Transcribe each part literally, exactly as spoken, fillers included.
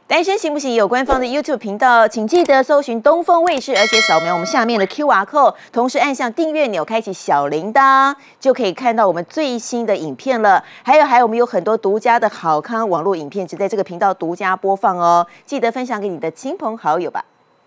单身行不行？有官方的 YouTube 频道，请记得搜寻东风卫视，而且扫描我们下面的 Q R code， 同时按下订阅钮，开启小铃铛，就可以看到我们最新的影片了。还有，还有，我们有很多独家的好康网络影片，只在这个频道独家播放哦，记得分享给你的亲朋好友吧。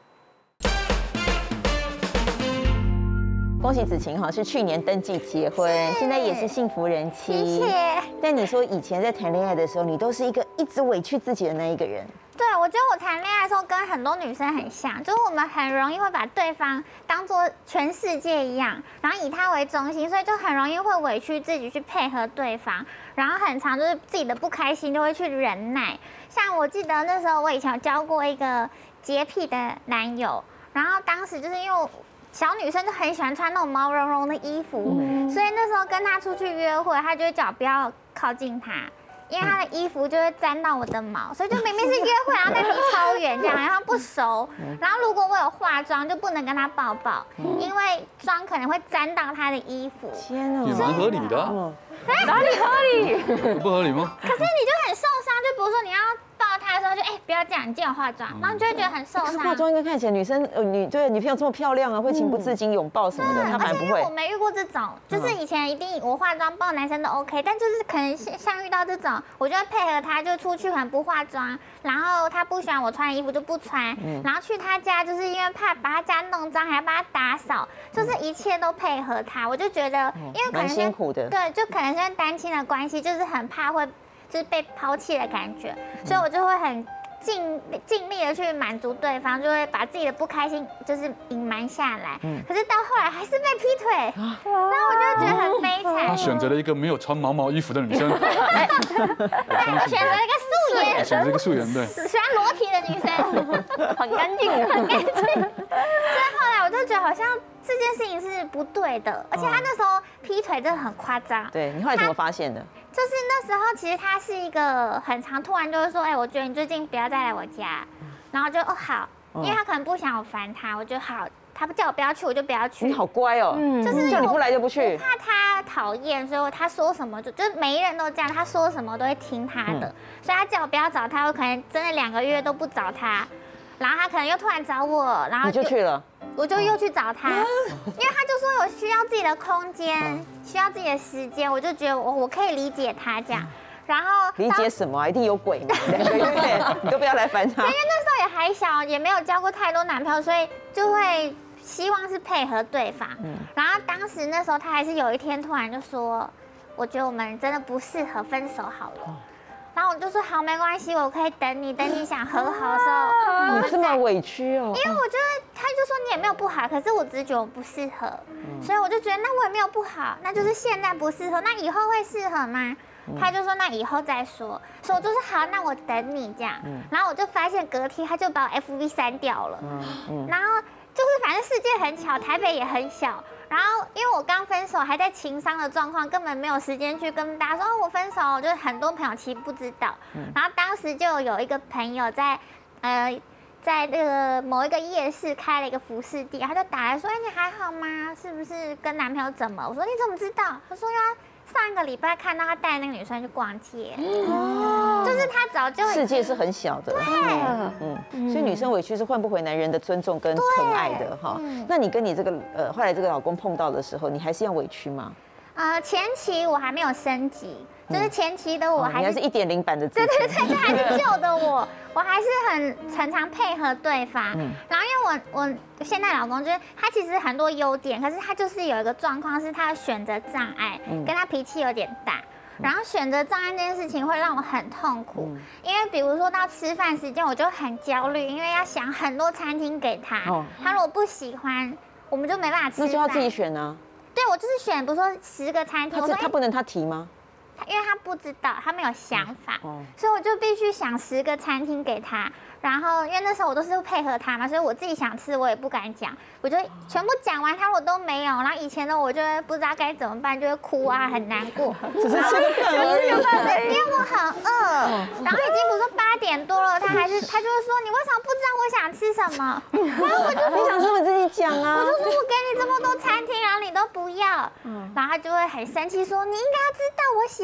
恭喜子晴哈，是去年登记结婚，现在也是幸福人妻。 谢谢。 但你说以前在谈恋爱的时候，你都是一个一直委屈自己的那一个人。 对，我觉得我谈恋爱的时候跟很多女生很像，就是我们很容易会把对方当做全世界一样，然后以他为中心，所以就很容易会委屈自己去配合对方，然后很常就是自己的不开心就会去忍耐。像我记得那时候我以前有交过一个洁癖的男友，然后当时就是因为小女生就很喜欢穿那种毛茸茸的衣服，嗯、所以那时候跟他出去约会，他就会叫我不要靠近他。因为他的衣服就会沾到我的毛，所以就明明是约会，然后但离超远这样，然后不熟。然后如果我有化妆，就不能跟他抱抱，因为妆可能会沾到他的衣服。 天啊， 也蛮合理的、啊。 哪里合理？ 不合理吗？ 可是你就很受伤，就比如说你要抱他的时候就，就、欸、哎不要这样，你记得化妆，然后你就会觉得很受伤。 化妆应该看起来女生呃女对女朋友这么漂亮啊，会情不自禁拥抱什么的，她反而不会。 我没遇过这种，就是以前一定我化妆抱男生都 OK， 但就是可能像遇到这种，我就会配合他，就出去可能不化妆，然后他不喜欢我穿的衣服就不穿，嗯、然后去他家就是因为怕把他家弄脏，还要帮他打扫，就是一切都配合他。我就觉得，因为可能辛苦的， 对，就可能是单亲的关系，就是很怕会就是被抛弃的感觉，所以我就会很。尽尽力的去满足对方，就会把自己的不开心就是隐瞒下来。嗯、可是到后来还是被劈腿，啊、然后我就觉得很悲惨。 他选择了一个没有穿毛毛衣服的女生， 我选择了一个素颜， 选择一个素颜，对， 喜欢裸体的女生，很干净，很干净。所以后来我就觉得好像这件事情是不对的，而且他那时候劈腿真的很夸张。 对，你后来怎么发现的？ 就是那时候，其实他是一个很常突然就会说，哎、欸，我觉得你最近不要再来我家，然后就哦好，因为他可能不想我烦他，我就好，他不叫我不要去，我就不要去。 你好乖哦，嗯，就是叫你不来就不去。 我怕他讨厌，所以他说什么就就每一人都这样，他说什么都会听他的，嗯、所以他叫我不要找他，我可能真的两个月都不找他，然后他可能又突然找我，然后你就去了。 我就又去找他，因为他就说有需要自己的空间，需要自己的时间，我就觉得我我可以理解他这样，然后理解什么啊？一定有鬼嘛！两个月你都不要来烦他。 因为那时候也还小，也没有交过太多男朋友，所以就会希望是配合对方。嗯、然后当时那时候他还是有一天突然就说，我觉得我们真的不适合分手好了。然后我就说好，没关系，我可以等你，等你想和好的时候。 你这么委屈哦。 因为我觉得他就说你也没有不好，可是我只是觉得我不适合，嗯、所以我就觉得那我也没有不好，那就是现在不适合，那以后会适合吗？嗯、他就说那以后再说，所以我就说好，那我等你这样。嗯、然后我就发现隔天他就把我 F B 删掉了，嗯嗯、然后就是反正世界很小，台北也很小。然后，因为我刚分手，还在情伤的状况，根本没有时间去跟大家说哦，我分手，就是很多朋友其实不知道。嗯、然后当时就有一个朋友在，呃，在那个某一个夜市开了一个服饰店，他就打来说，哎，你还好吗？是不是跟男朋友怎么？我说你怎么知道？他说呀。上一个礼拜看到他带那个女生去逛街，哦，就是他早就世界是很小的， 对， 嗯，所以女生委屈是换不回男人的尊重跟疼爱的哈。那你跟你这个呃后来这个老公碰到的时候，你还是要委屈吗？呃， 前期我还没有升级，就是前期的我还是、 哦、你还是一点零版的自己， 对对对，还是旧的我，我还是很常常配合对方。嗯、然后因为我我现在老公就是他其实很多优点，可是他就是有一个状况是他的选择障碍，嗯、跟他脾气有点大。然后选择障碍这件事情会让我很痛苦，嗯、因为比如说到吃饭时间，我就很焦虑，因为要想很多餐厅给他，哦、他如果不喜欢，我们就没办法吃饭。 那就要自己选啊。 对，我就是选，比如说十个餐厅， 他他不能他提吗？ 因为他不知道，他没有想法，哦、所以我就必须想十个餐厅给他。然后因为那时候我都是配合他嘛，所以我自己想吃我也不敢讲，我就全部讲完他我都没有。然后以前呢，我就会不知道该怎么办，就会哭啊，很难过。 只是吃个饭而已， 因为我很饿，然后已经比如说八点多了，他还是他就会说你为什么不知道我想吃什么？然后我就你想吃我自己讲啊。 我就说我给你这么多餐厅，然后你都不要，然后他就会很生气说你应该要知道我喜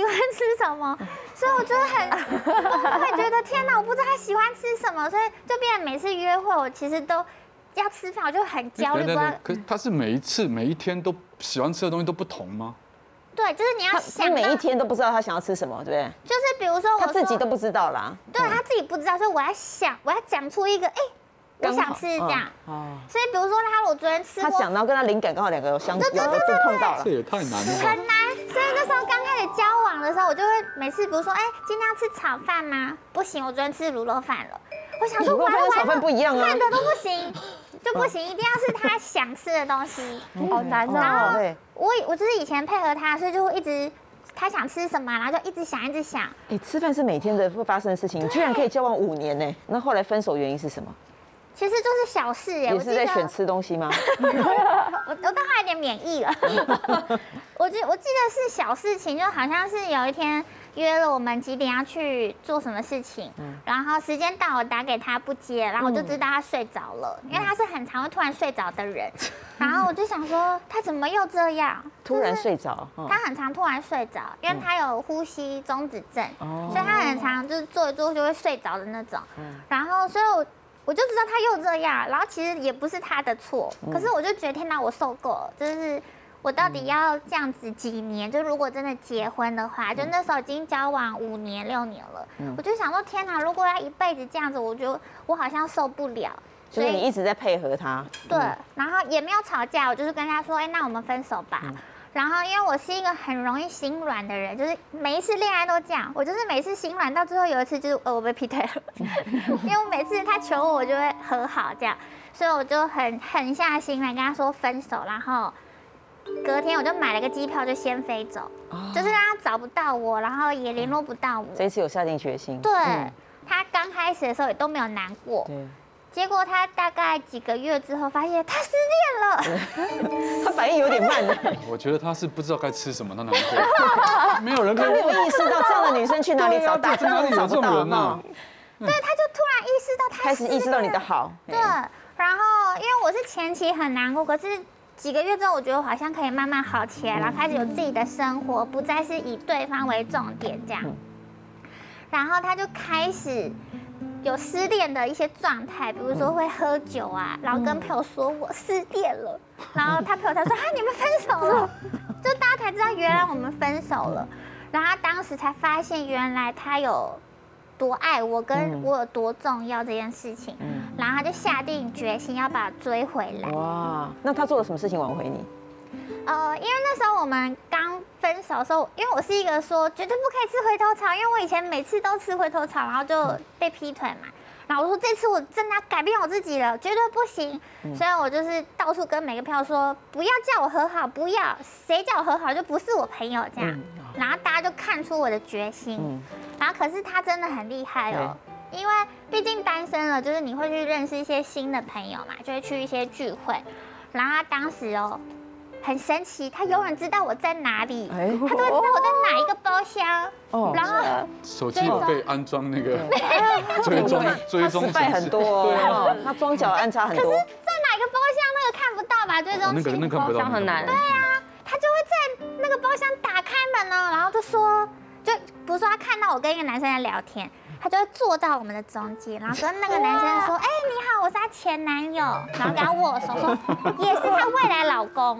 欢吃什么，所以我就很崩溃，觉得天哪，我不知道他喜欢吃什么，所以就变成每次约会，我其实都要吃饭，我就很焦虑，不知道。 可是他是每一次每一天都喜欢吃的东西都不同吗？ 对，就是你要他想每一天都不知道他想要吃什么，对不对？ 就是比如说我他自己都不知道啦。 对他自己不知道，所以我要想，我要讲出一个，哎，我想吃这样。哦。所以比如说他，我昨天吃过， 他讲到跟他灵感刚好两个有相有的都碰到了， 这也太难了。 很难。所以那时候刚开始交往的时候，我就会每次比如说，哎，今天要吃炒饭吗？不行，我昨天吃卤肉饭了。我想说， 卤肉饭跟炒饭不一样啊， 饭的都不行。就不行，一定要是他想吃的东西， 好难哦。 然后我我就是以前配合他，所以就会一直他想吃什么，然后就一直想，一直想。 哎，吃饭是每天的会发生的事情，你居然可以交往五年呢？那后来分手原因是什么？ 其实就是小事耶。 也是在选吃东西吗？ 我我到后来有点免疫了。我记我记得是小事情，就好像是有一天。约了我们几点要去做什么事情，嗯、然后时间到我打给他不接，然后我就知道他睡着了，嗯、因为他是很常会突然睡着的人，然后我就想说他怎么又这样， 突然睡着， 就是、他很常突然睡着，因为他有呼吸中止症，嗯、所以他很常就是做一做就会睡着的那种，嗯、然后所以我我就知道他又这样，然后其实也不是他的错，嗯、可是我就觉得天哪，我受够了，就是。我到底要这样子几年？就如果真的结婚的话，就那时候已经交往五年六年了，嗯、我就想说天哪，如果要一辈子这样子，我觉得我好像受不了。 所以你一直在配合他。 对，然后也没有吵架，我就是跟他说，哎，那我们分手吧。嗯、然后因为我是一个很容易心软的人，就是每一次恋爱都这样，我就是每次心软到最后有一次就是呃我被劈腿了，因为我每次他求我，我就会和好这样，所以我就很狠下心来跟他说分手，然后。隔天我就买了个机票，就先飞走，哦、就是让他找不到我，然后也联络不到我。 这一次有下定决心。 对，嗯、他刚开始的时候也都没有难过，对。结果他大概几个月之后，发现他失恋了。 他反应有点慢。 我觉得他是不知道该吃什么，他难过。没有人他没有意识到这样的女生去哪里找，打哪里有这种人呢？ 对，他就突然意识到他开始意识到你的好。 对，然后因为我是前期很难过，可是。几个月之后，我觉得我好像可以慢慢好起来，然后开始有自己的生活，不再是以对方为重点这样。然后他就开始有失恋的一些状态，比如说会喝酒啊，然后跟朋友说我失恋了，然后他朋友才说啊你们分手了，就大家才知道原来我们分手了。然后他当时才发现原来他有。多爱我，跟我有多重要这件事情，嗯、然后他就下定决心要把我追回来。 哇，那他做了什么事情挽回你？ 呃，因为那时候我们刚分手的时候，因为我是一个说绝对不可以吃回头草，因为我以前每次都吃回头草，然后就被劈腿嘛。然后我说这次我真的要改变我自己了，绝对不行。嗯、所以我就是到处跟每个朋友说，不要叫我和好，不要，谁叫我和好就不是我朋友这样。嗯、然后大家就看出我的决心。嗯、然后可是他真的很厉害哦，因为毕竟单身了，就是你会去认识一些新的朋友嘛，就会去一些聚会。然后他当时哦。很神奇，他永远知道我在哪里，他都会知道我在哪一个包厢。哦，然后手机有被安装那个追踪追踪， 失败很多，对啊，他装脚安插很多。可是在哪个包厢那个看不到吧？追踪器那个包厢很难。 对啊，他就会在那个包厢打开门哦，然后就说，就比如说他看到我跟一个男生在聊天。他就会坐到我们的中间，然后跟那个男生说：“哎、欸，你好，我是他前男友。”然后跟他握手说：“也是他未来老公。”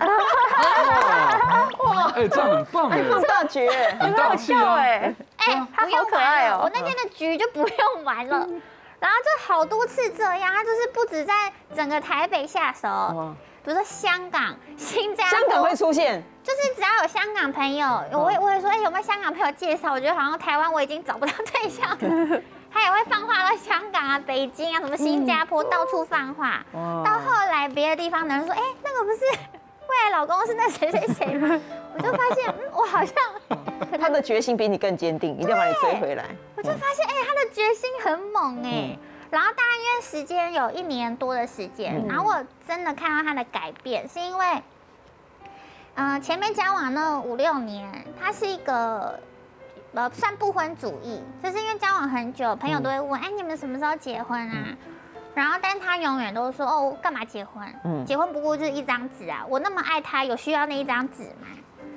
哇，哎，这样很棒哎， 放大局， 很大气啊！ 哎，哎，他好可爱哦。我那天的局就不用玩了，然后就好多次这样，他就是不止在整个台北下手。比如说香港、新加坡， 香港会出现， 就是只要有香港朋友，我会我会说，哎、欸，有没有香港朋友介绍？我觉得好像台湾我已经找不到对象了。他也会放话到香港啊、北京啊、什么新加坡，嗯、到处放话。到后来别的地方的人说，哎、欸，那个不是未来老公是那谁谁谁吗？我就发现，嗯，我好像他的决心比你更坚定，一定要把你追回来。 我就发现，哎、欸，他的决心很猛哎、欸。嗯然后大概因为时间有一年多的时间，嗯、然后我真的看到他的改变，是因为，嗯、呃，前面交往那五六年，他是一个呃算不婚主义，就是因为交往很久，朋友都会问，哎、嗯，你们什么时候结婚啊？嗯、然后，但他永远都说，哦，干嘛结婚？嗯、结婚不过就是一张纸啊，我那么爱他，有需要那一张纸吗？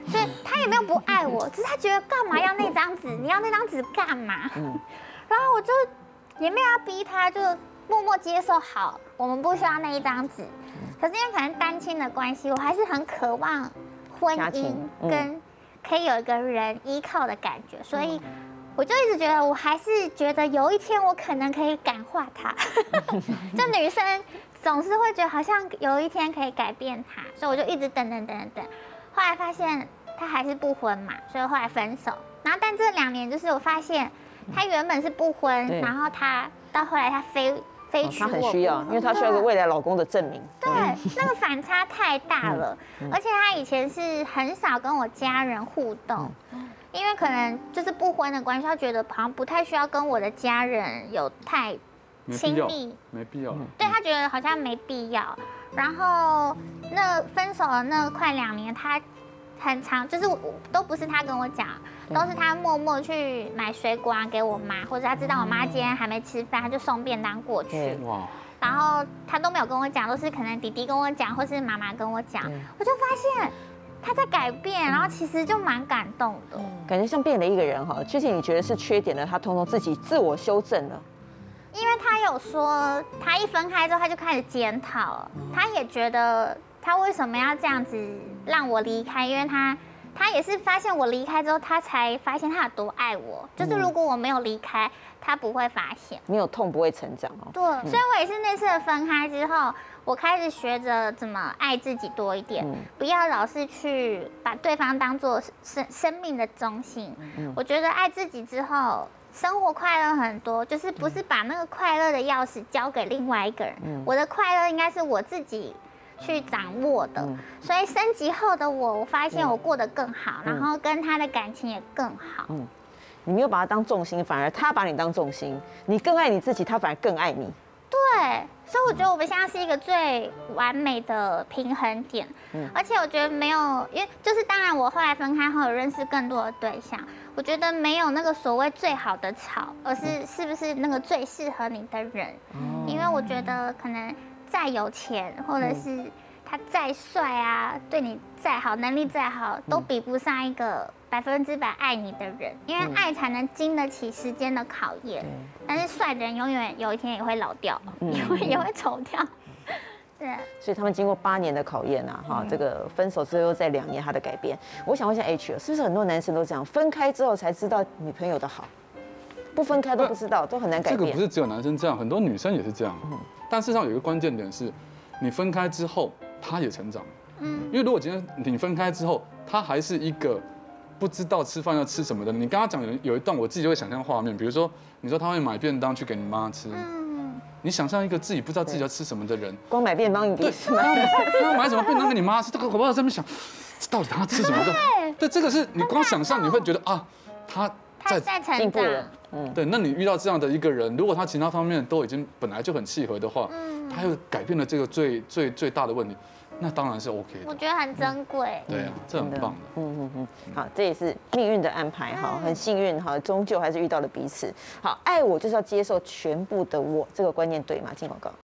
所以他也没有不爱我，只是他觉得干嘛要那张纸？你要那张纸干嘛？嗯，然后我就也没有要逼他，就默默接受。好，我们不需要那一张纸。可是因为可能单亲的关系，我还是很渴望婚姻跟可以有一个人依靠的感觉，所以。我就一直觉得，我还是觉得有一天我可能可以感化他。就女生总是会觉得好像有一天可以改变他，所以我就一直等等等等。后来发现他还是不婚嘛，所以后来分手。然后但这两年就是我发现他原本是不婚，然后他到后来他非非娶我， 他很需要，因为他需要一个未来老公的证明。 对，那个反差太大了，而且他以前是很少跟我家人互动。因为可能就是不婚的关系，他觉得好像不太需要跟我的家人有太亲密， 没必要。 对他觉得好像没必要。然后那分手了那快两年，他很长，就是都不是他跟我讲，都是他默默去买水果啊给我妈，或者他知道我妈今天还没吃饭，他就送便当过去。哇！然后他都没有跟我讲，都是可能弟弟跟我讲，或是妈妈跟我讲，我就发现。他在改变，然后其实就蛮感动的， 感觉像变了一个人哈。之前你觉得是缺点的，他通通自己自我修正了。 因为他有说，他一分开之后他就开始检讨，他也觉得他为什么要这样子让我离开，因为他他也是发现我离开之后，他才发现他有多爱我。就是如果我没有离开，他不会发现。 没有痛不会成长哦。 对，所以我也是那次的分开之后。我开始学着怎么爱自己多一点，嗯、不要老是去把对方当做生生命的中心。嗯、我觉得爱自己之后，生活快乐很多，就是不是把那个快乐的钥匙交给另外一个人。嗯、我的快乐应该是我自己去掌握的。嗯、所以升级后的我，我发现我过得更好，嗯、然后跟他的感情也更好。嗯、 你没有把他当重心，反而他把你当重心，你更爱你自己，他反而更爱你。 对，所以我觉得我们现在是一个最完美的平衡点，嗯、而且我觉得没有，因为就是当然我后来分开后有认识更多的对象，我觉得没有那个所谓最好的草，而是是不是那个最适合你的人，嗯、因为我觉得可能再有钱或者是他再帅啊，对你再好，能力再好，都比不上一个百分之百爱你的人，因为爱才能经得起时间的考验。嗯、但是帅的人永远有一天也会老掉，嗯、也会也会丑掉。对。 所以他们经过八年的考验啊，哈，嗯、这个分手之后又在两年他的改变。我想问一下 H， 是不是很多男生都这样，分开之后才知道女朋友的好，不分开都不知道，都很难改变。 这个不是只有男生这样，很多女生也是这样。嗯、但事实上有一个关键点是，你分开之后，他也成长了。嗯。因为如果今天你分开之后，他还是一个不知道吃饭要吃什么的，你跟他讲有有一段，我自己就会想象画面，比如说你说他会买便当去给你妈吃，嗯、你想象一个自己不知道自己要吃什么的人， 光买便当你对， 他买什么便当给你妈吃，这个我不知道在那边想，到底他吃什么的？对，这个是你光想象你会觉得啊，他在在进步了。 嗯，对，那你遇到这样的一个人，如果他其他方面都已经本来就很契合的话，嗯、他又改变了这个最最最大的问题。那当然是 OK 的， 我觉得很珍贵。 对啊，这很棒的。 嗯嗯嗯，好，这也是命运的安排哈，很幸运哈，终究还是遇到了彼此。好，爱我就是要接受全部的我，这个观念对吗？进广告。